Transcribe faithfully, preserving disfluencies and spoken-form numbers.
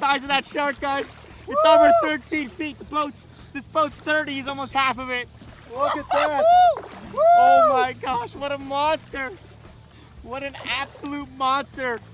size of that shark, guys. It's Woo! Over thirteen feet. The boat's, this boat's thirty. He's almost half of it. Look at that. Oh my gosh, what a monster. What an absolute monster.